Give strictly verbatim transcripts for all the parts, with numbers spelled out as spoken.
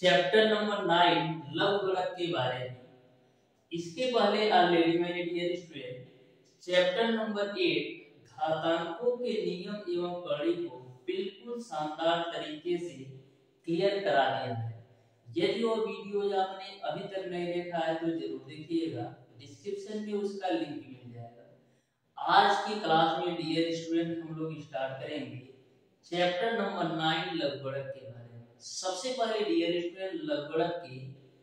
Chapter number nine लवगणक के बारे में। इसके पहले ऑलरेडी मैंने dear student chapter number eight घातांकों के नियम एवं प्रणाली को बिल्कुल शानदार तरीके से क्लियर करा दिया है। यदि वो वीडियो आपने अभी तक नहीं देखा है तो जरूर देखिएगा, डिस्क्रिप्शन में उसका लिंक मिल जाएगा। आज की क्लास में डियर स्टूडेंट हम लोग स्टार्ट करेंगे चैप्टर नंबर नाइन लवगणक के बारे में। सबसे पहले डियर स्टूडेंट लवगणक के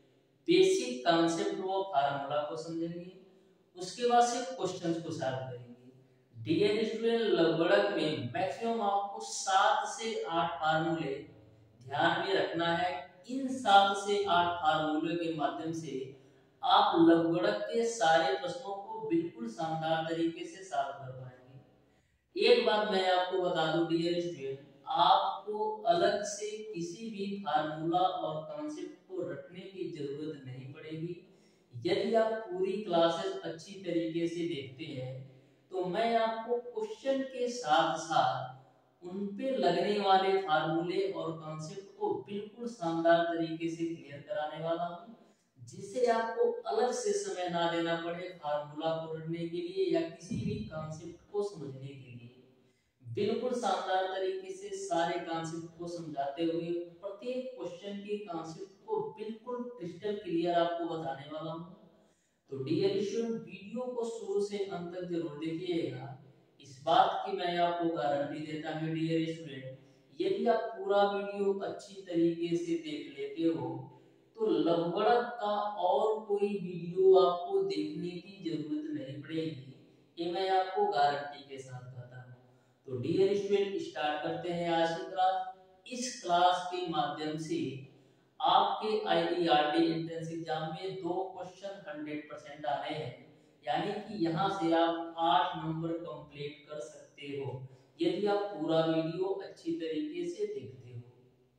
बेसिक कॉन्सेप्ट व फार्मूला को समझेंगे, उसके बाद से क्वेश्चंस को सॉल्व करेंगे। डियर स्टूडेंट लवगणक में मैक्सिमम आपको सात से आठ फार्मूले ध्यान में रखना है। इन सात से आठ फार्मूले के माध्यम से आप लवगणक के सारे प्रश्नों को बिल्कुल शानदार तरीके से सॉल्व कर पाएंगे। एक बात मैं आपको बता दूं डियर स्टूडेंट, आपको अलग से किसी भी फार्मूला और कॉन्सेप्ट को रटने की जरूरत नहीं पड़ेगी। यदि आप पूरी क्लासेस अच्छी तरीके से देखते हैं तो मैं आपको क्वेश्चन के साथ साथ उन पे लगने वाले फार्मूले और कॉन्सेप्ट को बिल्कुल शानदार तरीके से क्लियर कराने वाला हूं, जिससे आपको अलग से समय ना देना पड़े फार्मूला को रटने के लिए या किसी भी कॉन्सेप्ट को समझने के लिए। बिल्कुल शानदार तरीके से सारे कॉन्सेप्ट को समझाते हुए प्रत्येक क्वेश्चन के कॉन्सेप्ट को बिल्कुल क्रिस्टल क्लियर आपको बताने वाला हूं। तो डियर स्टूडेंट वीडियो को शुरू से अंत तक जरूर देखिएगा। इस बात की मैं आपको गारंटी देता हूं डियर स्टूडेंट, यदि आप पूरा वीडियो अच्छी तरीके से देख लेते हो तो लवगणक का और कोई वीडियो आपको देखने की जरूरत नहीं पड़ेगी, ये मैं आपको गारंटी के साथ कहता हूं। तो डियर स्टूडेंट स्टार्ट करते हैं आज की क्लास। इस क्लास के माध्यम से आपके आईईआरटी एंट्रेंस एग्जाम में दो क्वेश्चन हंड्रेड परसेंट आ रहे हैं, यानी कि यहां से आप आठ नंबर कंप्लीट कर सकते हो यदि आप पूरा वीडियो अच्छी तरीके से देखते हो।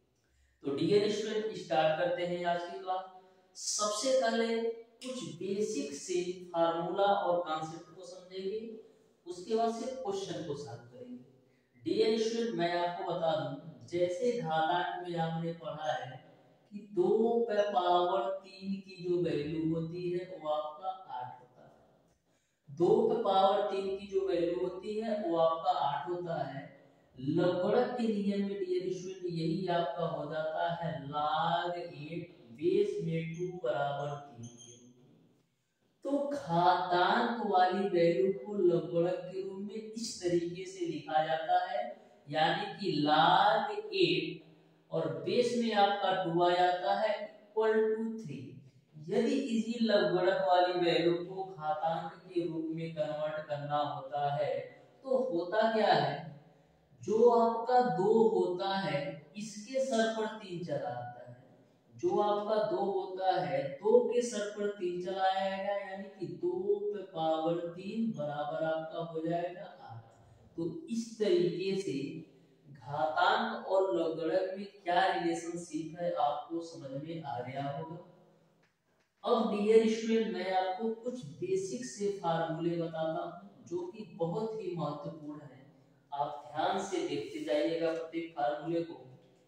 तो डियर स्टूडेंट स्टार्ट करते हैं आज की क्लास। सबसे पहले कुछ बेसिक से फार्मूला और कॉन्सेप्ट को समझेंगे, उसके बाद से क्वेश्चन को सॉल्व करेंगे। डियर स्टूडेंट मैं आपको बता दूं, जैसे घातांक में आपने पढ़ा है कि दो पे पावर तीन की जो वैल्यू होती है वो आपका आठ होता है। दो पे पावर तीन की जो वैल्यू होती है वो आपका आठ होता है। लवगणक के नियम में डियर स्टूडेंट यही आपका हो जाता है log एट बेस में टू बराबर तीन के रूप में। तो घातांक वाली वैल्यू को लवगणक के रूप में इस तरीके से लिखा जाता है, यानी कि log एट और बेस में आपका टू आ जाता है इक्वल टू थ्री। यदि इसी लवगणक वाली वैल्यू को घातांक के रूप में कन्वर्ट करना होता है तो होता क्या है, जो आपका दो होता है इसके सर पर तीन चला आता है, जो आपका दो होता है दो के सर पर तीन चला आएगा, यानी कि दो पे पावर तीन बराबर आपका हो जाएगा आठ। तो इस तरीके से घातांक और लवगणक में क्या रिलेशनशिप है आपको समझ में आ गया होगा। अब डियर स्टूडेंट मैं आपको कुछ बेसिक से फार्मूले बताता हूं जो कि बहुत ही महत्वपूर्ण है, आप ध्यान से देखते जाइएगा प्रत्येक फार्मूले को।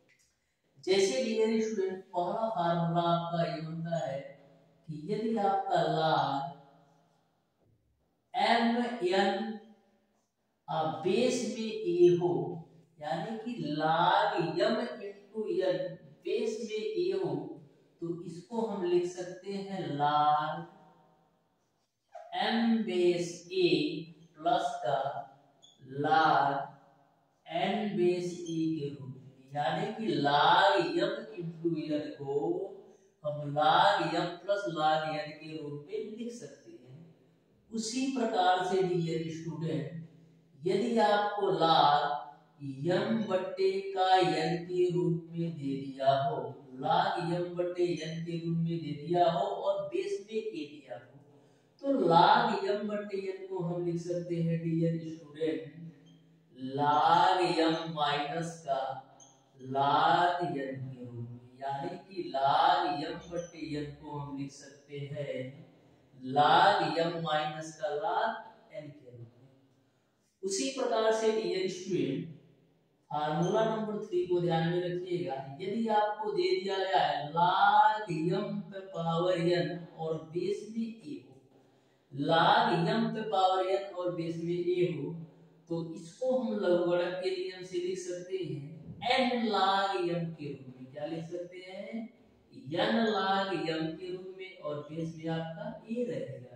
जैसे डियर स्टूडेंट पहला फार्मूला आपका ये बनता है कि यदि आपका log m n बेस में a हो, यानी कि log m into n base में a हो, तो इसको हम लिख सकते हैं log m base a plus का log n बेस a के रूप में, यानी कि log m into n को हम log m plus log n के रूप में लिख सकते हैं। उसी प्रकार से डियर स्टूडेंट यदि आपको log m बट्टे का n के रूप में दे दिया हो, log m बट्टे n के रूप में दे दिया हो और बेस में a दिया हो, तो log m बट्टे n को हम लिख सकते हैं dear student log m minus का log n के रूप में, यानी कि log m बट्टे n को हम लिख सकते हैं log m माइनस का log n के रूप में। उसी प्रकार से dear student formula number three को ध्यान में रखिएगा। यदि आपको दे दिया जाए log m पे पावर n और बेस में a हो, log m पे पावर n और बेस में a हो, तो इसको हम लघुगणक के नियम से लिख सकते हैं n log m के रूप में। क्या लिख सकते हैं? n log m के रूप में, और बेस में आपका a रहेगा।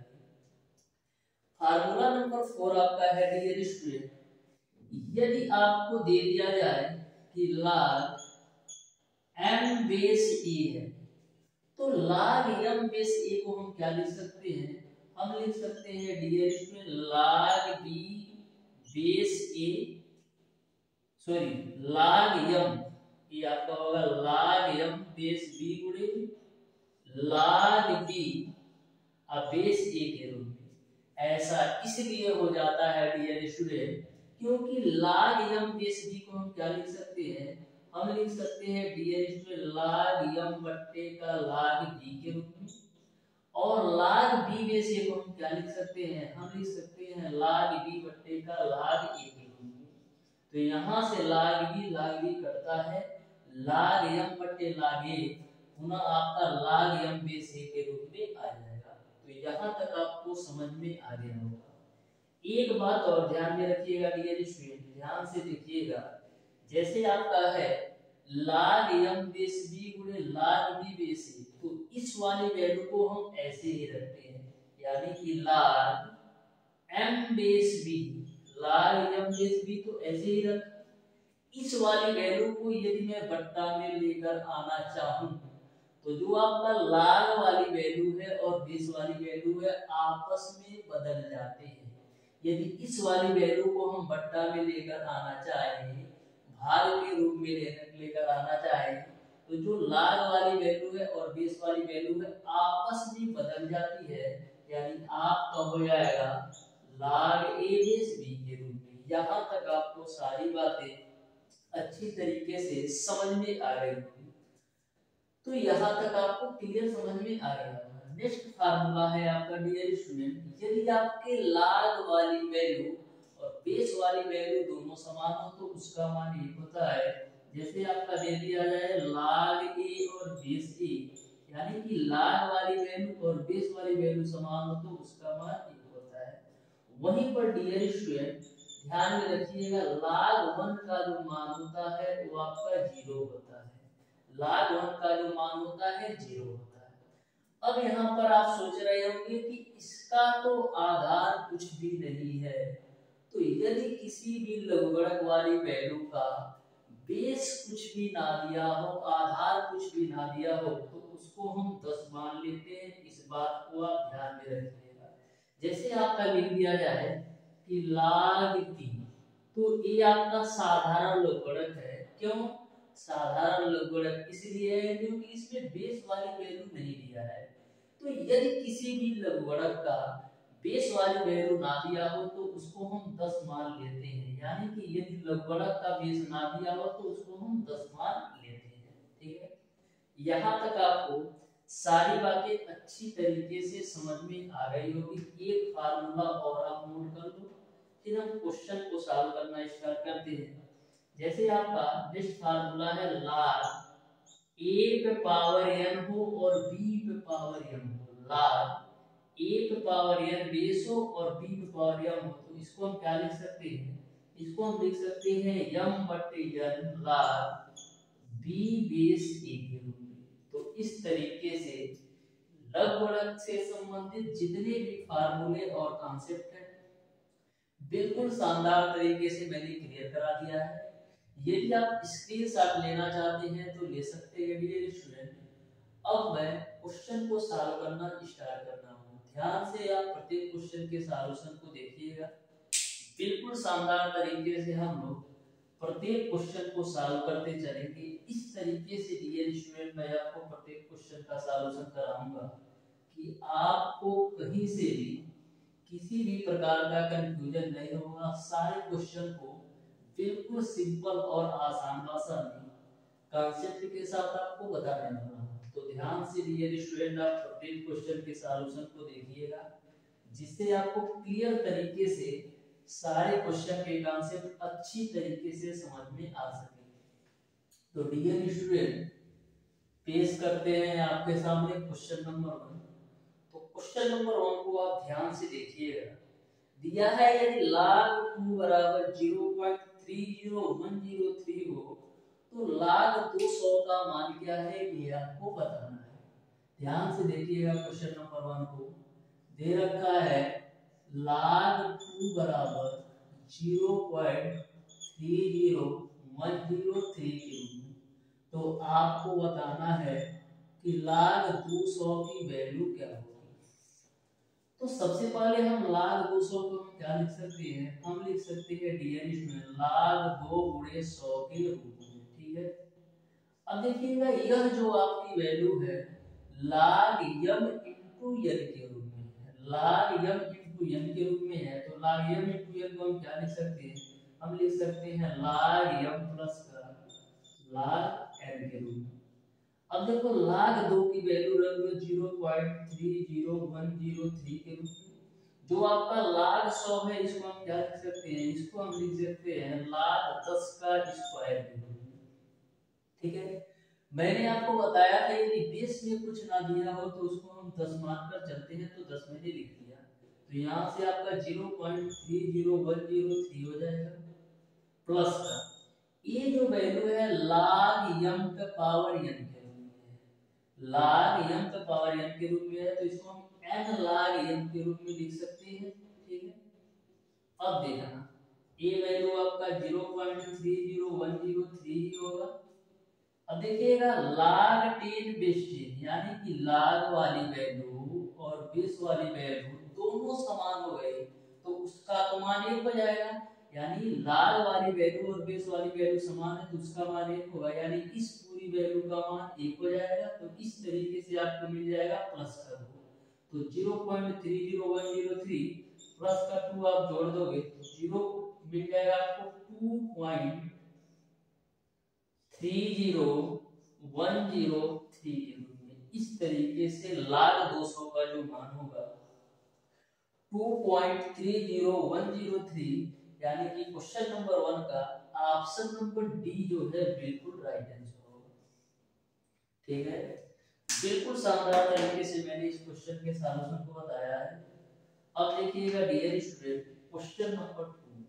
फार्मूला नंबर फोर आपका है डियर स्टूडेंट, यदि आपको दे दिया जाए कि log m बेस a है, तो log m बेस a को हम क्या लिख सकते हैं? हम लिख सकते हैं dear student log b base a, sorry log m, ये आपका होगा log m बेस b गुणे log b अब बेस a के रूप में। ऐसा इसलिए हो जाता है डियर स्टूडेंट क्योंकि log m बेस b को हम क्या लिख सकते हैं? हम लिख सकते हैं डियर स्टूडेंट log m बट्टे का log b के रूप में, और log b बेस a को हम क्या लिख सकते हैं? हम लिख सकते हैं log b बट्टे का log a के रूप में। तो यहाँ से log b log b करता है, log m बट्टे log a पुनः आपका log m बेस a के रूप में आ जाएगा। तो यहाँ तक आपको समझ में आ गया होगा। एक बात और ध्यान में रखिएगा डियर स्टूडेंट, ध्यान से देखिएगा, जैसे आपका है log m बेस b गुणे log b बेस a, तो इस वाली वैल्यू को हम ऐसे ही रखते हैं, यानी कि log m base b, log m base b तो ऐसे ही रख। इस वाली वैल्यू को यदि मैं बट्टा में लेकर आना चाहूं, तो जो आपका log वाली वैल्यू है और बेस वाली वैल्यू है आपस में बदल जाते हैं। यदि इस वाली वैल्यू को हम बट्टा में लेकर आना चाहें, भाग के रूप में लेकर आना चाहें, तो जो log वाली वैल्यू है और बेस वाली वैल्यू है आपस में बदल जाती है, यानी आपका हो जाएगा log a बेस b के रूप में। यहाँ तक आपको सारी बातें अच्छी तरीके से समझ में आ गई होगी। तो यहाँ तक आपको क्लियर समझ में आ गया होगा। नेक्स्ट फार्मूला है आपका डियर स्टूडेंट, यदि आपके log वाली वैल्यू और बेस वाली वैल्यू दोनों समान हो तो उसका मान एक होता है। जैसे आपका दे दिया जाए log a और बेस a, यानी कि log वाली वैल्यू और बेस वाली वैल्यू समान हो तो उसका मान एक होता है। वहीं पर डियर स्टूडेंट ध्यान में रखिएगा, log वन का जो मान होता है वो आपका जीरो होता है, log वन का जो मान होता है जीरो होता है। अब यहाँ पर आप सोच रहे होंगे कि इसका तो आधार कुछ भी नहीं है, तो यदि किसी भी लघुगणक वाली वैल्यू का बेस कुछ भी ना दिया हो, आधार कुछ भी ना दिया हो, तो उसको हम दस मान लेते हैं। इस बात को आप ध्यान में रखिएगा। जैसे आपका लिख दिया जाए कि log t, तो ये आपका साधारण लघुगणक है। क्यों साधारण लघुगणक? इसलिए है क्योंकि इसमें बेस वाली वैल्यू नहीं दिया है। तो यदि किसी भी लघुगणक का बेस वाली वैल्यू ना दिया हो तो उसको हम दस मान लेते हैं, यानी कि यदि लघुगणक का बेस ना दिया हो तो उसको हम दस मान लेते हैं। ठीक है, यहाँ तक आपको सारी बातें अच्छी तरीके से समझ में आ गई होगी। एक फार्मूला और आप नोट कर लो, फिर हम क्वेश्चन को सॉल्व करना स्टार्ट करते हैं। जैसे आपका नेक्स्ट फार्मूला है log a पे पावर n हो और b पे पावर m हो, log a पे पावर n बेस हो और b पे पावर m हो, तो इसको हम क्या लिख सकते हैं? इसको हम लिख सकते हैं m बटे n log b base a के रूप में। तो इस तरीके से लघुगणक से संबंधित जितने भी फार्मूले और कॉन्सेप्ट हैं बिल्कुल शानदार तरीके से मैंने क्लियर करा दिया है। यदि आप स्क्रीनशॉट लेना चाहते हैं तो ले सकते हैं डियर स्टूडेंट। अब मैं क्वेश्चन को सॉल्व करना स्टार्ट करना हूँ। ध्यान से आप प्रत्येक क्वेश्चन के सॉल्यूशन को देखिएगा। बिल्कुल शानदार तरीके से हम लोग प्रत्येक क्वेश्चन को सॉल्व करते चलेंगे। इस तरीके से डियर स्टूडेंट मैं आपको प्रत्येक क्वेश्चन का सॉल्यूशन कराऊंगा कि आपको कहीं से भी किसी भी प्रकार का कंफ्यूजन नहीं होगा। सारे क्वेश्चन को बिल्कुल सिंपल और आसान भाषा में कॉन्सेप्ट के साथ आपको बता देना होगा। तो ध्यान से डियर स्टूडेंट आप प्रत्येक क्वेश्चन के सॉल्यूशन को देखिएगा, जिससे आपको क्लियर तरीके से सारे क्वेश्चन के कॉन्सेप्ट अच्छी तरीके से समझ में आ सके। तो डियर स्टूडेंट, पेश करते हैं आपके सामने क्वेश्चन नंबर वन। तो क्वेश्चन नंबर वन को आप ध्यान से देखिएगा। दिया है यदि log टू बराबर zero point three zero one zero three हो तो log दो सौ का मान क्या है, ये आपको बताना है। ध्यान से देखिएगा क्वेश्चन नंबर वन को। दे रखा है log टू बराबर zero point three zero one zero three के रूप में। तो आपको बताना है कि log दो सौ की वैल्यू क्या होगी। तो सबसे पहले हम log दो सौ को हम क्या लिख सकते हैं, हम लिख सकते हैं डियर स्टूडेंट log दो गुणे सौ के रूप में। ठीक है, अब देखिएगा यह जो आपकी वैल्यू है log m इंटू n के रूप में है, log m इंटू n के रूप में है। तो log m इंटू n को हम क्या लिख सकते हैं, हम लिख सकते हैं log m प्लस का log n के रूप में। अब देखो log दो की वैल्यू रख दो zero point three zero one zero three के रूप में। जो आपका log सौ है इसको हम क्या लिख सकते हैं, इसको हम लिख सकते हैं log दस का स्क्वायर के रूप में। ठीक है, मैंने आपको बताया था यदि बेस में कुछ ना दिया हो तो उसको हम दस मानकर चलते हैं, तो दस मैंने लिख दिया। तो यहाँ से आपका zero point three zero one zero three हो जाएगा प्लस का ये जो वैल्यू है log m का पावर n के रूप में है, log m का पावर n के रूप में है। तो इसको हम n log m के रूप में लिख सकते हैं। ठीक है, अब देखना ये वैल्यू आपका zero point three zero one zero three ही होगा। अब देखिएगा log टेन बेस टेन यानी कि log वाली वैल्यू और बेस वाली वैल्यू दोनों समान हो गए तो उसका तो मान एक हो जाएगा। यानी log वाली वैल्यू और बेस वाली वैल्यू समान है तो उसका मान एक होगा, यानी इस पूरी वैल्यू का मान एक हो जाएगा। तो इस तरीके से आपको मिल जाएगा प्लस का दो। तो zero point three zero one zero three plus का टू आप जोड़ दोगे तो जीरो मिल जाएगा आपको two point three zero one zero three के रूप में। इस तरीके से log दो सौ का जो मान होगा two point three zero one zero three, यानी कि क्वेश्चन नंबर वन का ऑप्शन नंबर डी जो है बिल्कुल राइट आंसर होगा। ठीक है, बिल्कुल शानदार तरीके से मैंने इस क्वेश्चन के सॉल्यूशन को बताया है। अब देखिएगा dear student question number two.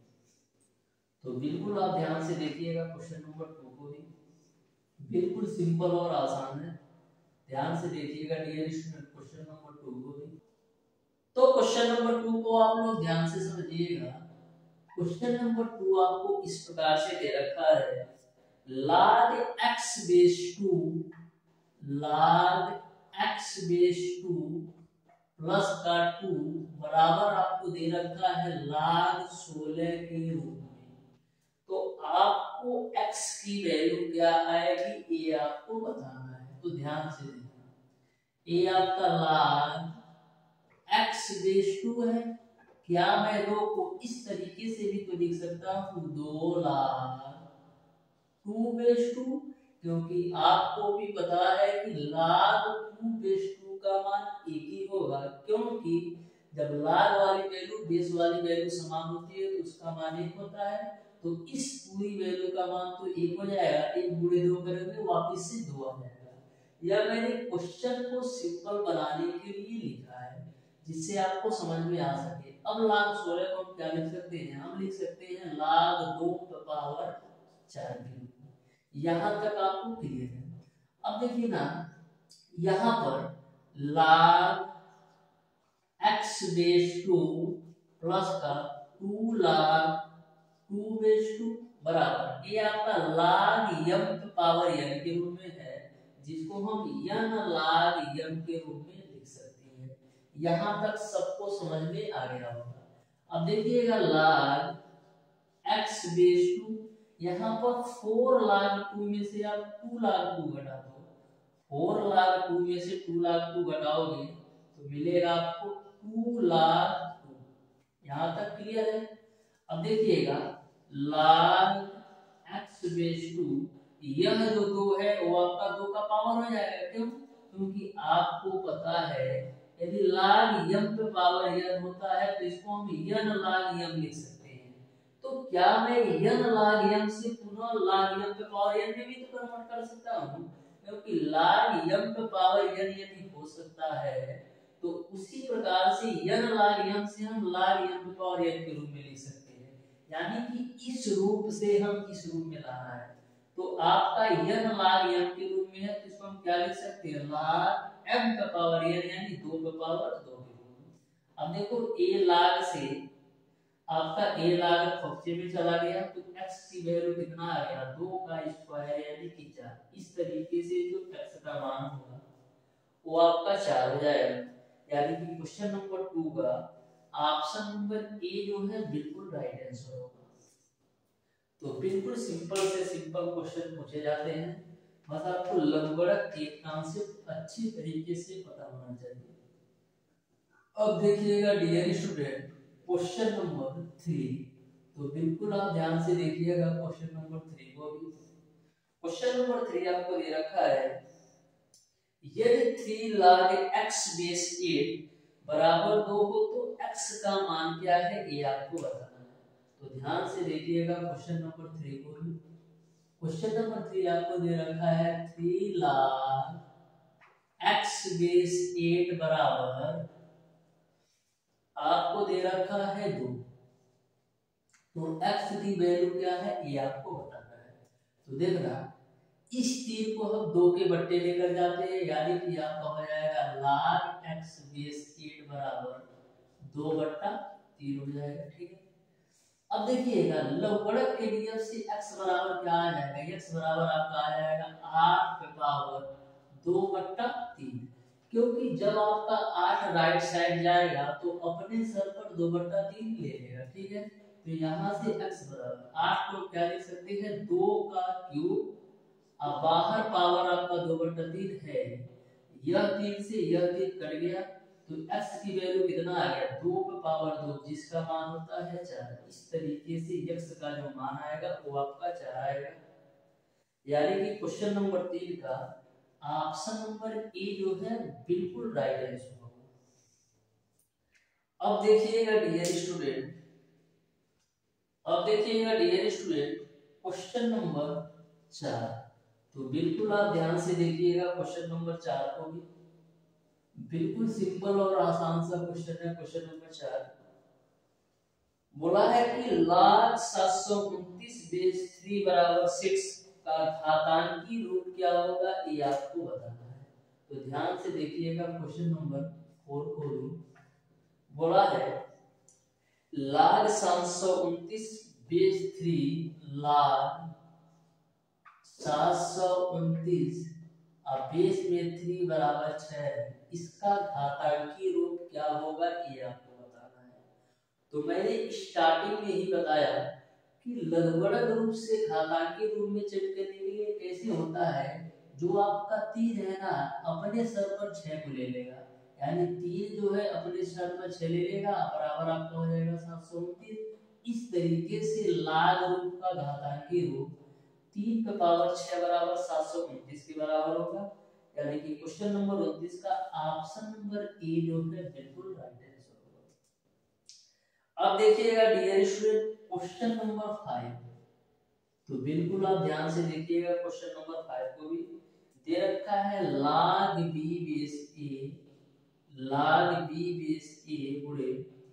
तो बिल्कुल आप ध्यान से देखिएगा क्वेश्चन नंबर टू को भी, बिल्कुल सिंपल और आसान है। ध्यान से देखिएगा dear student question number two को भी। तो क्वेश्चन नंबर टू को आप लोग ध्यान से समझिएगा। क्वेश्चन नंबर टू आपको इस प्रकार से दे रखा है log x base two log x base two plus का टू बराबर आपको दे रखा है log सोलह के रूप में। तो आपको x की वैल्यू क्या आएगी ये आपको बताना है। तो ध्यान से देखना, ये आपका log x बेस टू है। क्या मैं दो को इस तरीके से भी तो लिख सकता हूँ दो log टू बेस टू, क्योंकि आपको भी पता है कि log टू बेस टू का मान एक ही होगा, क्योंकि जब log वाली वैल्यू बेस वाली वैल्यू समान होती है तो उसका मान एक होता है। तो इस पूरी वैल्यू का मान तो एक हो जाएगा, एक गुणे दो करेंगे वापस से दो आ जाएगा। यह मैंने क्वेश्चन को सिंपल बनाने के लिए लिखा है जिससे आपको समझ में आ सके। अब log सोलह को हम क्या लिख सकते हैं, हम लिख सकते हैं log दो पावर चार के रूप में। यहाँ तक आपको क्लियर है। अब देखिए ना, यहाँ पर log x base two plus का two log two base two बराबर ये आपका log m पावर n के रूप में है, जिसको हम n log m के रूप में लिख सकते हैं। यहाँ तक सबको समझ में आ गया होगा। अब देखिएगा log x बेस टू, यहाँ पर फोर log टू में से आप टू log टू घटा दो, फोर log टू में से टू log टू घटाओगे तो मिलेगा आपको टू log टू। यहाँ तक क्लियर है। अब देखिएगा log x बेस टू, यह जो दो है वो आपका दो का पावर हो जाएगा। क्यों? क्योंकि आपको पता है यदि log m पे पावर n होता है तो इसको हम n log m लिख सकते हैं। तो क्या मैं n log m से पुनः log m पे पावर n में भी तो कन्वर्ट कर सकता हूँ, क्योंकि log m पे पावर n यदि हो सकता है तो उसी प्रकार से n log m से हम log m पे पावर n के रूप में लिख सकते हैं, यानी कि इस रूप से हम इस रूप में लाना है। तो आपका n log m के रूप में है तो इसको हम क्या लिख सकते हैं, log m का पावर n यानी दो का पावर दो के रूप में। अब देखो a log से आपका a log फंक्शन में चला गया तो x की वैल्यू कितना आ गया, दो का स्क्वायर यानी कि चार। इस तरीके से जो x का मान होगा वो आपका चार हो जाएगा, यानी कि क्वेश्चन नंबर टू का ऑप्शन नंबर ए जो है बिल्कुल राइट आंसर होगा। तो बिल्कुल सिंपल से सिंपल क्वेश्चन पूछे जाते हैं, बस आपको लंबगड़क के कॉन्सेप्ट अच्छी तरीके से पता होना चाहिए। अब देखिएगा dear student question number three, तो बिल्कुल आप ध्यान से देखिएगा क्वेश्चन नंबर थ्री को भी। क्वेश्चन नंबर थ्री आपको दे रखा है, यदि three log x base eight बराबर दो हो तो x का मान क्या है ये आपको बताना है। तो ध्यान से देखिएगा क्वेश्चन नंबर थ्री को भी। क्वेश्चन नंबर थ्री आपको दे रखा है three log x base eight बराबर आपको दे रखा है दो, तो x की वैल्यू क्या है ये आपको बताना है। तो देखना इस तीर को हम दो के बट्टे लेकर जाते हैं, यानी कि आपका हो जाएगा log x बेस एट बराबर दो बट्टा तीन हो जाएगा, ठीक है। अब देखिएगा लंबगड़क के नियम से x बराबर क्या आ जाएगा, x बराबर आपका आ जाएगा आठ के पावर दो बट्टा तीन, क्योंकि जब आपका आठ राइट साइड जाएगा तो अपने सर पर दो बट्टा तीन ले लेगा, ठीक है। तो यहाँ से x बराबर आठ को क्या लिख सकते हैं, दो का क्यूब, अब बाहर पावर आपका दो बट्टा तीन है, यह तीन से यह तीन कट गया तो x की वैल्यू कितना आ गया, दो का पावर दो जिसका मान होता है चार। इस तरीके से x का जो मान आएगा वो आपका चार आएगा, यानी कि क्वेश्चन नंबर तीन का ऑप्शन नंबर ए जो है बिल्कुल राइट आंसर होगा। अब देखिएगा डियर स्टूडेंट, अब देखिएगा डियर स्टूडेंट क्वेश्चन नंबर चार, तो बिल्कुल आप ध्यान से देखिएगा क्वेश्चन नंबर चार को भी। बिल्कुल सिंपल और आसान सा क्वेश्चन है। क्वेश्चन नंबर चार बोला है कि log सात सौ उनतीस बेस थ्री बराबर सिक्स का घातांकी रूट क्या होगा ये आपको बताना है। तो ध्यान से देखिएगा क्वेश्चन नंबर फोर को भी। बोला है log सात सौ उनतीस बेस थ्री log सात सौ उनतीस अब बेस में थ्री बराबर छह, इसका घातांकी रूप क्या होगा ये आपको बताना है। तो मैंने स्टार्टिंग में ही बताया कि लंबगड़क रूप से घातांकी रूप में चेक करने के लिए कैसे होता है, जो आपका तीर है ना अपने सर पर छह को ले लेगा, यानी तीर जो है अपने सर पर छह ले लेगा, बराबर आपका हो जाएगा सात सौ उनतीस। इस तरीके से log रूप का घातांकी रूप तीन पे पावर छह बराबर सात सौ उनतीस के बराबर होगा, यानी कि क्वेश्चन नंबर उनतीस का ऑप्शन नंबर ए जो है बिल्कुल राइट आंसर होगा। अब देखिएगा dear student question number five, तो बिल्कुल आप ध्यान से देखिएगा क्वेश्चन नंबर फाइव को भी। दे रखा है log b base a log b base a गुणे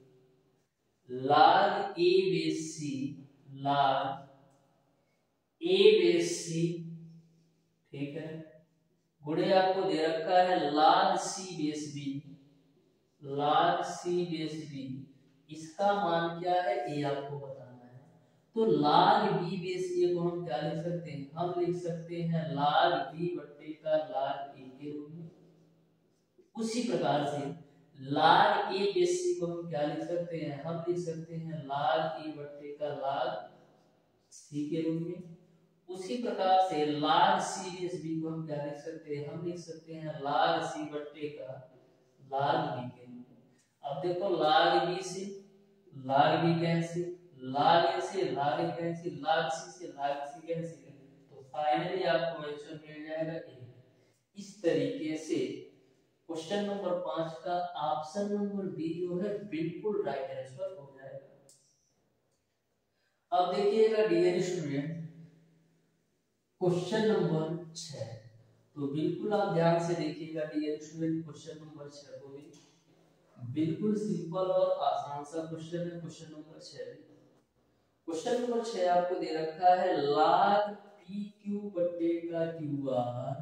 log a base c log a base c, ठीक है, गुणे आपको दे रखा है log c base b log c base b, इसका मान क्या है ये आपको बताना है। तो log b बेस a को हम क्या लिख सकते हैं, हम लिख सकते हैं log b बट्टे का log a के रूप में। उसी प्रकार से log a बेस c को हम क्या लिख सकते हैं, हम लिख सकते हैं log a बट्टे का log c के रूप में। उसी प्रकार से log c बेस b को हम क्या लिख सकते हैं, हम लिख सकते हैं log c बट्टे का log b के रूप में। अब देखो log b से log b cancel, log a से log a cancel, log c से log c कैंसिल, तो फाइनली आपको आंसर मिल जाएगा ए। इस तरीके से क्वेश्चन नंबर पांच का ऑप्शन नंबर बी जो है बिल्कुल राइट आंसर हो जाएगा। अब देखिएगा डियर स्टूडेंट क्वेश्चन नंबर छह, तो बिल्कुल आप ध्यान से देखिएगा डियर स्टूडेंट क्वेश्चन नंबर छह को भी बिल्कुल सिंपल और आसान सा क्वेश्चन है। क्वेश्चन नंबर छह क्वेश्चन नंबर छह आपको दे रखा है log पी क्यू बटे का Q R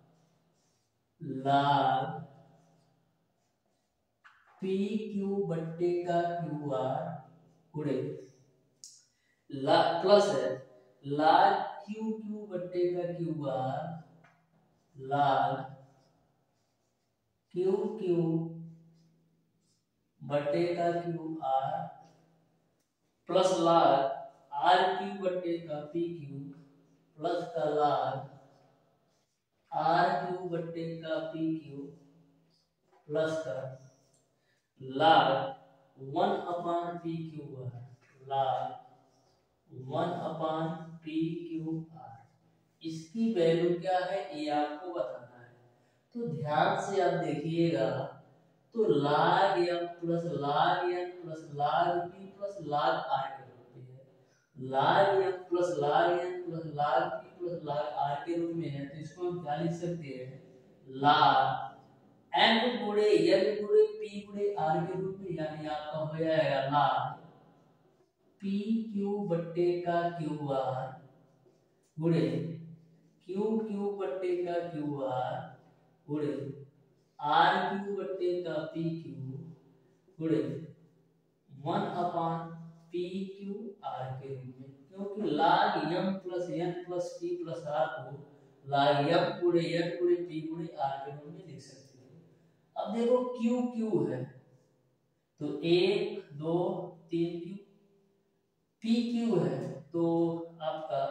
log P Q बटे का क्यू आर गुणे प्लस है log क्यू क्यू बटे का Q R log Q Q बटे का Q R plus log R Q बटे का पी क्यू प्लस का log आर क्यू बटे का पी क्यू प्लस का log one upon P Q R log one upon P Q R. इसकी value क्या है ये आपको बताना है, तो ध्यान से आप देखिएगा। तो log m plus log n plus log p plus log r के रूप में है। log m plus log n plus log p plus log r के रूप में है, तो इसको हम क्या लिख सकते हैं log n गुणे n गुणे p गुणे r के रूप में, यानी आपका हो जाएगा log p q बट्टे का q r गुणे q q बट्टे का q r गुणे आर क्यू बट्टे का पी क्यू गुणे one upon P Q R के रूप में, क्योंकि log m plus n plus p plus r को log m गुणे n गुणे p गुणे r के रूप में लिख सकते हो। अब देखो q q है तो एक दो तीन क्यू, p q है तो आपका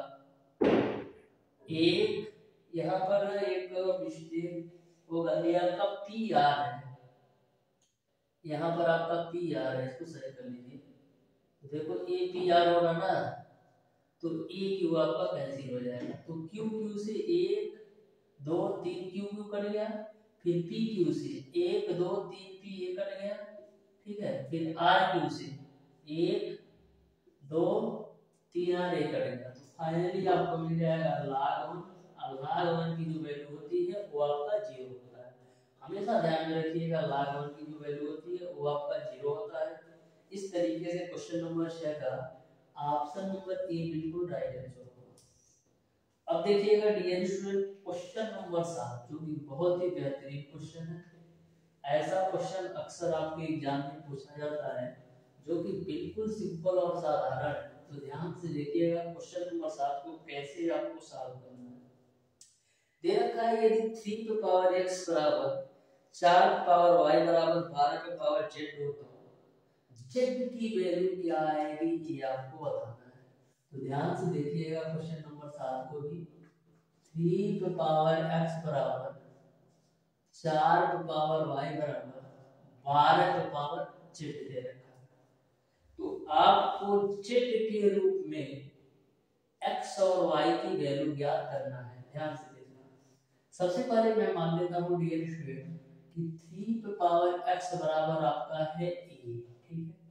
एक, यहाँ पर एक मिस्टेक होगा, ये आपका पी आर है, यहाँ पर आपका पी आर है, इसको सही कर लीजिए। तो देखो ए पी आर होगा ना, तो ए क्यू आपका कैंसिल हो जाएगा, तो क्यू क्यू से एक दो तीन क्यू क्यू कट गया, फिर पी क्यू से एक दो तीन पी ए कट गया, ठीक है, फिर आर क्यू से एक दो तीन आर ए कट गया, तो फाइनली आपको मिल जाएगा log वन। log वन की जो वैल्यू होती है वो आपका जीरो होता है, हमेशा ध्यान में रखिएगा log वन की जो वैल्यू होती है वो आपका जीरो होता है। इस तरीके से क्वेश्चन नंबर छह का ऑप्शन नंबर ए बिल्कुल राइट आंसर होगा। अब देखिएगा डियर स्टूडेंट क्वेश्चन नंबर सात, जो कि बहुत ही बेहतरीन क्वेश्चन है। ऐसा क्वेश्चन अक्सर आपके एग्जाम में पूछा जाता है जो कि बिल्कुल सिंपल और साधारण है, तो ध्यान से देखिएगा क्वेश्चन नंबर सात को कैसे आपको सॉल्व करना है। दे रखा है यदि थ्री पे पावर एक्स बराबर चार पे पावर वाई बराबर बारह पे पावर जेड हो तो जेड की वैल्यू क्या आएगी ये आपको बताना है। तो ध्यान से देखिएगा क्वेश्चन नंबर सात को भी, थ्री पे पावर एक्स बराबर चार पे पावर वाई बराबर बारह पे पावर जेड दे रखा है, तो आपको जेड के रूप में एक्स और वाई की वैल्यू ज्ञात करना है। ध्यान से देखना, सबसे पहले मैं मान लेता हूँ डियर स्टूडेंट कि थ्री पे पावर एक्स बराबर आपका है ए, ठीक है,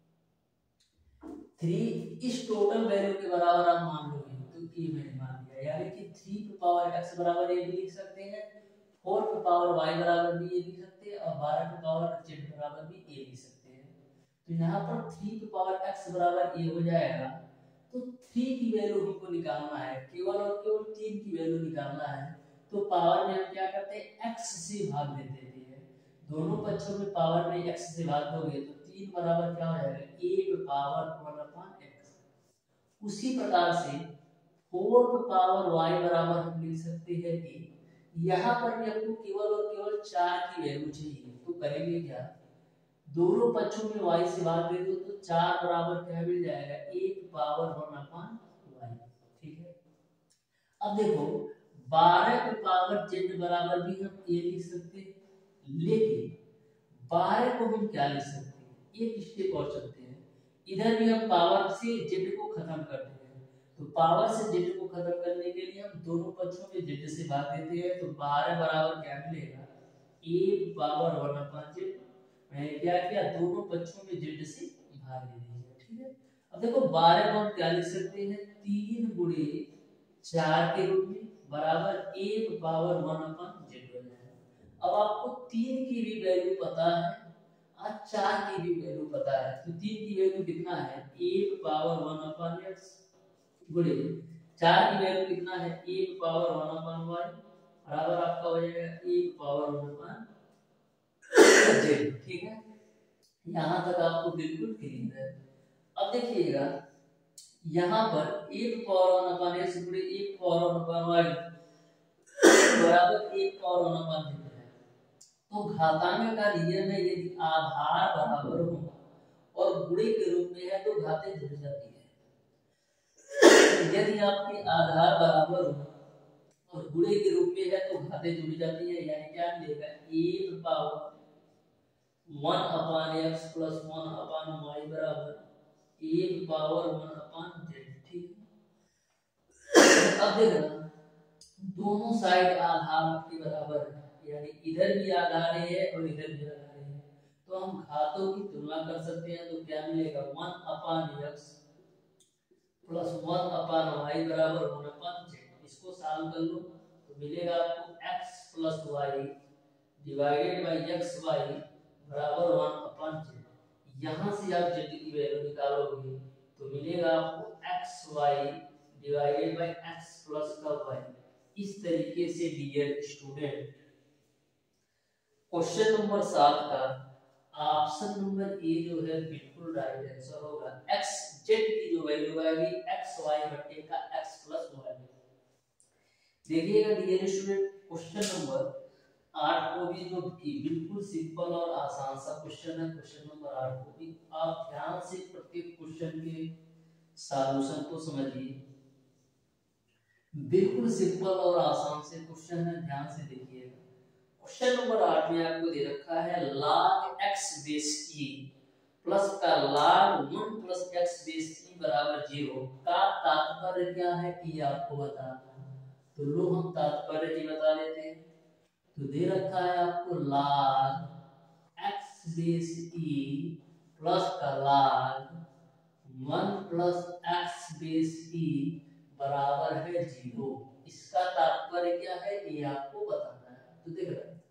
थ्री इस टोटल वैल्यू के बराबर आप मान लोगे तो ए मैंने मान लिया, यानी कि थ्री पे पावर एक्स बराबर ए भी लिख सकते हैं, फोर पे पावर वाई बराबर भी ए लिख सकते हैं, और बारह पे पावर जेड बराबर भी ए लिख सकते हैं। तो यहाँ पर थ्री पे पावर एक्स बराबर ए हो जाएगा, तो थ्री की वैल्यू हमको निकालना है, केवल और केवल तीन की वैल्यू निकालना है। तो पावर में हम क्या करते हैं एक्स से भाग देते हैं, दोनों पक्षों में पावर में एक्स से भाग दोगे तो तीन बराबर क्या हो जाएगा ए पे पावर वन अपॉन एक्स। उसी प्रकार से फोर पे पावर वाई बराबर हम लिख सकते हैं ए, यहाँ पर भी हमको केवल और केवल चार की वैल्यू चाहिए, तो करेंगे क्या, दोनों पक्षों में y से भाग दे दो तो चार बराबर क्या मिल जाएगा एक पावर वन अपॉन वाई, ठीक है। अब देखो बारह पे पावर जेड बराबर भी हम ए लिख सकते हैं, लेकिन बारह को हम क्या लिख सकते हैं, एक स्टेप और चलते हैं, इधर भी हम पावर से जेड को खत्म कर देते हैं, तो पावर से जेड को खत्म करने के लिए हम दोनों पक्षों में जेड से भाग देते हैं, तो बारह बराबर क्या मिलेगा A power one upon Z. मैंने क्या किया दोनों पक्षों में जेड से भाग दे दिया, ठीक है। अब देखो बारह को हम क्या लिख सकते हैं, तीन गुणे चार के रूप में बराबर एक पावर वन अपन जेड हो जाएगा। अब आपको तीन की भी वैल्यू पता है और चार की भी वैल्यू पता है, तो तीन की वैल्यू कितना है, एक पावर वन अपन एक्स गुणे चार की वैल्यू कितना है, एक पावर वन अपन वाई बराबर आपका हो जाएगा एक पावर वन अपन जेड। ठीक है, यहाँ तक आपको बिल्कुल क्लियर है। अब देखिएगा यहाँ पर एक पावर वन अपन एक्स गुणे एक पावर वन अपन वाई बराबर एक पावर वन अपन जेड है। तो घातांक का नियम है, यदि आधार बराबर हो और गुणे के रूप में है तो घातें जुड़ जाती है। यदि आपके आधार बराबर हो और गुणे के रूप में है तो घातें जुड़ जाती है, यानी क्या मिलेगा, एक power one upon X plus one upon Y बराबर एक पावर वन अपान जेड। ठीक है, अब देखना दोनों साइड आधार आपके बराबर है, यानी इधर भी आधार है और इधर भी आधार है, तो हम घातों की तुलना कर सकते हैं। तो क्या मिलेगा, one upon X plus one upon Y बराबर वन अपान जेड। इसको सॉल्व कर लो तो मिलेगा आपको x plus Y divided by X Y बराबर वन अपान जेड। यहाँ से आप जेड की वैल्यू निकालोगे तो मिलेगा आपको X Y divided by X plus का वाई। इस तरीके से डियर स्टूडेंट क्वेश्चन नंबर सात का ऑप्शन नंबर ए जो है बिल्कुल राइट आंसर होगा। एक्स जेड की जो वैल्यू आएगी एक्स वाई बटे का एक्स प्लस वाई। देखिएगा डियर स्टूडेंट क्वेश्चन नंबर आठ को भी जो कि बिल्कुल सिंपल और आसान सा क्वेश्चन है, क्वेश्चन नंबर आठ को भी आप ध्यान से प्रत्येक क्वेश्चन के सॉल्यूशन को समझिए। बिल्कुल सिंपल और आसान से क्वेश्चन है, ध्यान से देखिएगा। क्वेश्चन नंबर आठ में आपको दे रखा है log x base E plus का log one plus x base E बराबर जीरो का तात्पर्य क्या है ये आपको बताना है। तो लो हम तात्पर्य ही बता देते हैं। तो दे रखा है आपको log x base E plus का log one plus x base E बराबर है जीरो। इसका तात्पर्य क्या है ये आपको बताना है। तो देख रहे हैं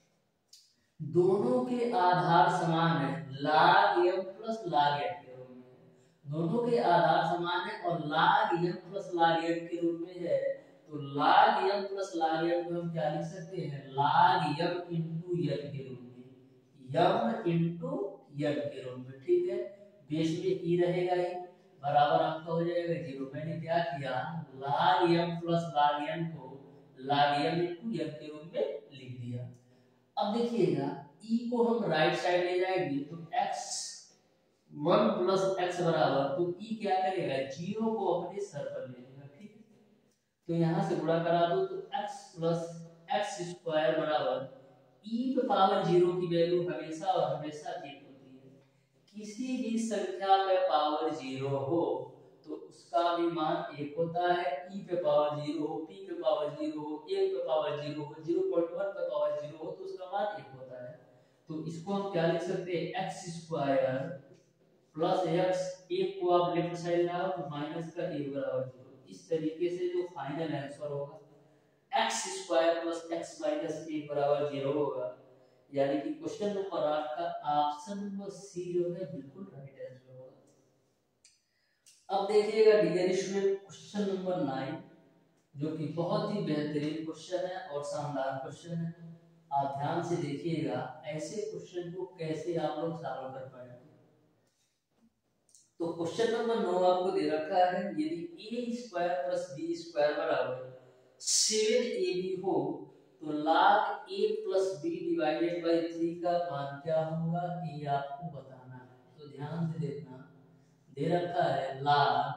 दोनों के आधार समान है, log m plus log n के रूप में दोनों के आधार समान है और log m plus log n के रूप में है। तो log m plus log n को हम क्या लिख सकते हैं, log m इंटू n के रूप में, m इंटू n के रूप में। ठीक है, बेस में e रहेगा ही बराबर आपका हो जाएगा जीरो। मैंने क्या किया, log m plus log n को log m इंटू n के रूप में लिख दिया। अब देखिएगा e को हम राइट साइड ले जाएंगे तो x वन प्लस x बराबर, तो e क्या करेगा, जीरो को अपने सर पर ले लेगा। ठीक है, तो यहाँ से गुणा करा दो तो x प्लस एक्स स्क्वायर बराबर e पे पावर जीरो की वैल्यू हमेशा और हमेशा एक होती है। किसी भी संख्या में पावर जीरो हो तो उसका भी मान एक होता है। e पे पावर जीरो हो, p पे पावर जीरो हो, एक पे पावर जीरो हो, जीरो पॉइंट वन पे पावर जीरो हो तो उसका मान एक होता है। तो इसको हम क्या लिख सकते हैं, एक्स स्क्वायर प्लस एक्स, एक को आप लेफ्ट साइड लाओ तो माइनस का एक बराबर जीरो। इस तरीके से जो फाइनल आंसर होगा X square plus X minus एक बराबर जीरो होगा। यानी कि क्वेश्चन नंबर आठ का ऑप्शन नंबर सी जो है बिल्कुल राइट आंसर होगा। अब देखिएगा dear student question number nine जो कि बहुत ही बेहतरीन क्वेश्चन है और शानदार क्वेश्चन है। आप ध्यान से देखिएगा ऐसे क्वेश्चन को कैसे आप लोग सॉल्व कर पाएंगे। तो क्वेश्चन नंबर नौ आपको दे रखा है, यदि A square plus B square बराबर सेवन ए बी हो तो log a plus B divided by three का मान क्या होगा ये आपको बताना है। तो ध्यान से देखना, दे रखा है log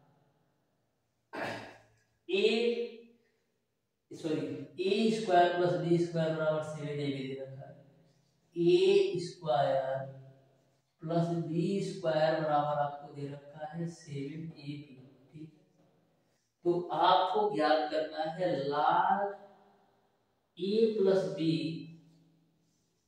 a sorry A square plus B square बराबर सेवन ए बी दे रखा है। A square plus B square बराबर आपको दे रखा है सेवन ए बी। ठीक है, तो आपको ज्ञात करना है log a plus B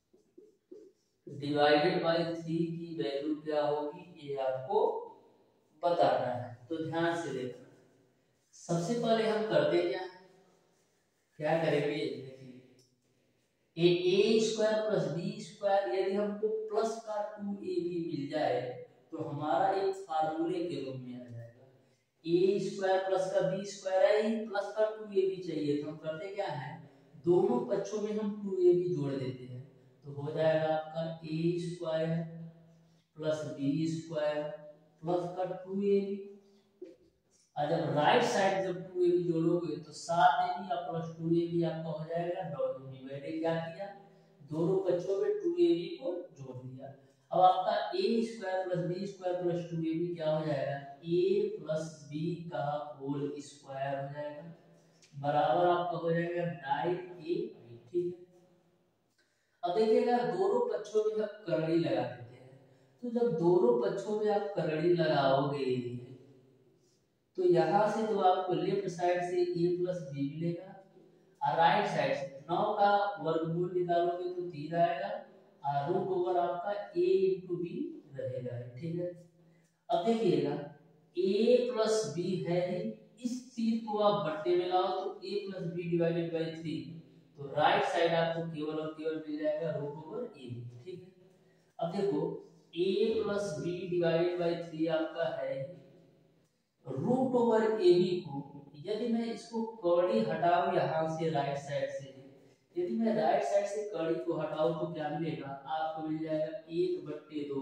divided by three की वैल्यू क्या होगी ये आपको बताना है। तो ध्यान से देखना, सबसे पहले हम करते क्या है, क्या करेंगे, देखिए A A square plus B square, यदि हमको प्लस का टू ए बी मिल जाए तो हमारा एक फार्मूले के रूप में आ जाएगा। ए स्क्वायर प्लस का बी स्क्वायर है, प्लस का टू ए बी चाहिए, तो हम करते क्या है, दोनों पक्षों में हम टू ए बी जोड़ देते हैं, तो हो जाएगा आपका A square plus B square plus का टू ए बी। और जब राइट साइड जब टू ए बी जोड़ोगे तो सात ए बी और प्लस टू ए बी आपका हो जाएगा डॉट में। मैंने क्या किया, दोनों बच्चों में टू ए बी को जोड़ दिया। अब आपका A square plus B square plus two A B क्या हो जाएगा, ए प्लस बी का होल स्क्वायर हो जाएगा, बराबर आपका हो जाएगा नाइन ए बी। ठीक है, अब देखिएगा दोनों पक्षों में आप करड़ी लगा देते हैं, तो जब दोनों पक्षों में आप करड़ी लगाओगे तो यहाँ से तो आपको लेफ्ट साइड से a प्लस बी मिलेगा और राइट साइड से नौ का वर्गमूल निकालोगे तो तीन आएगा और रूट ओवर आपका a इंटू बी रहेगा। ठीक है, अब देखिएगा a प्लस बी है, इस तीन को आप बट्टे में लाओ तो a plus B divided by three, तो राइट साइड आपको केवल और केवल मिल जाएगा रूट ओवर a। ठीक है, अब देखो a plus B divided by three आपका है रूट ओवर ए बी को, यदि मैं इसको कड़ी हटाऊं यहाँ से राइट साइड से, यदि मैं राइट साइड से कड़ी को हटाऊं तो क्या मिलेगा, आपको मिल जाएगा एक बट्टे दो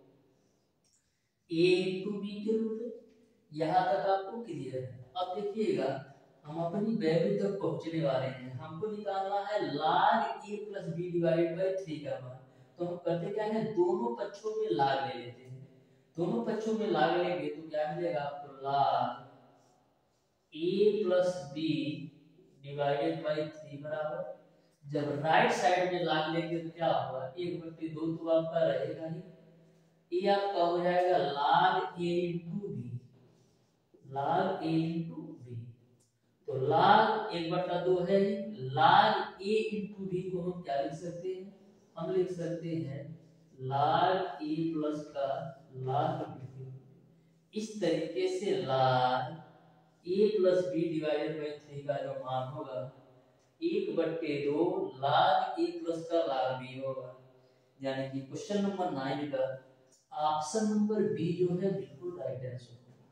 ए इंटू बी के रूप में। यहाँ तक आपको क्लियर है। अब देखिएगा हम अपनी वैल्यू तक पहुंचने वाले हैं, हमको निकालना है log a plus B divided by three का मान। तो हम करते क्या है, दोनों पक्षों में log ले लेते हैं, दोनों पक्षों में log लेंगे तो क्या मिलेगा आपको, log a plus B divided by three बराबर, जब राइट साइड में log लेंगे तो क्या होगा, एक बट्टे दो तो आपका रहेगा ही, ये आपका हो जाएगा log a into B, log a into B, तो log एक बट्टा दो है, log a इंटू बी को हम क्या लिख सकते हैं, हम लिख सकते हैं log a प्लस का log b। इस तरीके से log a plus B divided by three का जो मान होगा एक बट्टे दो log a प्लस का log b होगा, यानी कि क्वेश्चन नंबर नाइन का ऑप्शन नंबर बी जो है बिल्कुल राइट आंसर होगा।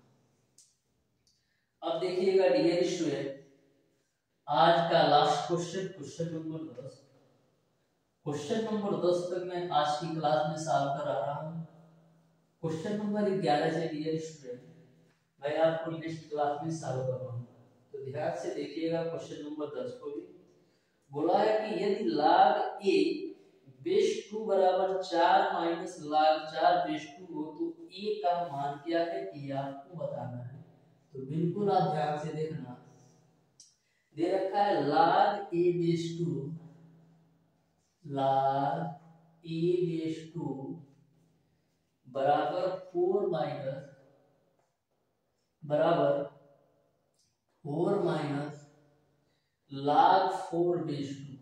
अब देखिएगा डियर स्टूडेंट, आज का लास्ट क्वेश्चन, क्वेश्चन नंबर दस। क्वेश्चन नंबर दस तक मैं आज की क्लास में सॉल्व करा रहा हूँ। क्वेश्चन नंबर ग्यारह से डियर स्टूडेंट मैं आपको नेक्स्ट क्लास में सॉल्व करवाऊंगा, तो ध्यान से देखिएगा। क्वेश्चन नंबर दस को भी बोला है कि यदि log a बेस टू बराबर चार माइनस log चार बेस टू हो तो a का मान क्या है, ये आपको बताना है। तो बिल्कुल आप ध्यान से देखना, दे रखा है log a base two, log a base two बराबर फोर माइनस बराबर four minus log four base two,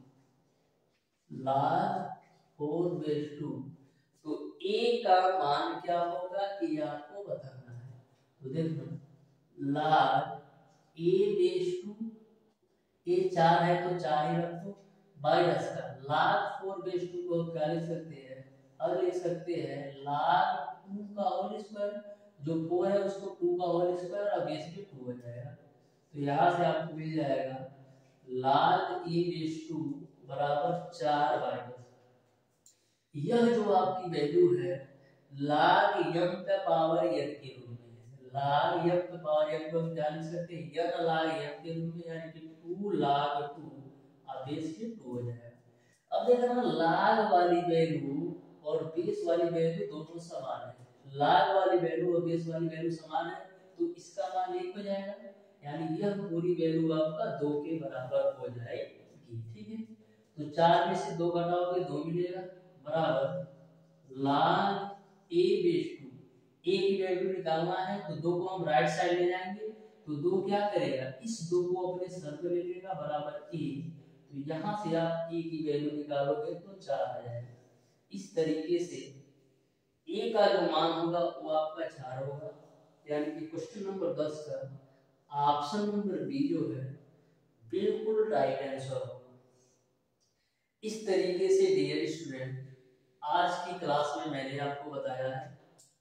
log four base two, तो a का मान क्या होगा ये आपको बताना है। तो देखो log a base two, a चार है तो चार ही रखो, माइनस का log फोर बेस टू को क्या लिख सकते हैं, और लिख सकते हैं log टू का होल स्क्वायर, जो फोर है उसको टू का होल स्क्वायर और बेस में टू हो जाएगा, तो यहाँ से आपको मिल जाएगा log a बेस टू बराबर चार माइनस, यह जो आपकी वैल्यू है log m का पावर n के रूप में है, log m का पावर n को हम क्या लिख सकते हैं, n log m के रूप में, यानी कि टू log टू और बेस में टू हो जाएगा। अब देखना log वाली वैल्यू और बेस वाली वैल्यू दोनों समान है, log वाली वैल्यू और बेस वाली वैल्यू समान है, तो इसका मान एक हो जाएगा, यानी यह पूरी वैल्यू आपका दो के बराबर हो जाएगी। ठीक है, तो चार में से दो घटाओगे दो मिलेगा, बराबर log a base two, a की वैल्यू निकालना है तो दो को हम राइट साइड ले जाएंगे, तो दो क्या करेगा, इस दो को अपने सर पे ले लेगा, बराबर a, तो यहाँ से आप a की वैल्यू निकालोगे तो चार आ जाएगा। इस तरीके से a का जो मान होगा वो आपका चार होगा, यानी कि क्वेश्चन नंबर दस का ऑप्शन नंबर बी जो है बिल्कुल राइट आंसर होगा। इस तरीके से डियर स्टूडेंट आज की क्लास में मैंने आपको बताया है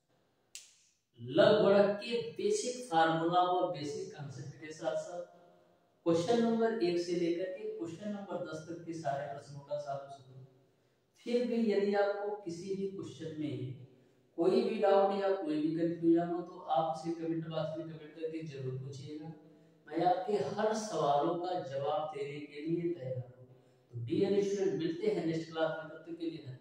लघु गुणक के बेसिक फार्मूला और बेसिक कंसेप्ट के साथ साथ क्वेश्चन नंबर एक से लेकर के क्वेश्चन नंबर दस तक के सारे प्रश्नों का सॉल्यूशन। फिर भी यदि आपको किसी भी क्वेश्चन में कोई भी डाउट या कोई भी कंफ्यूजन हो तो आप उसे कमेंट बॉक्स में कमेंट करके जरूर पूछिएगा। मैं आपके हर सवालों का जवाब देने के लिए तैयार हूँ। तो डियर स्टूडेंट मिलते हैं नेक्स्ट क्लास में, तब तक के लिए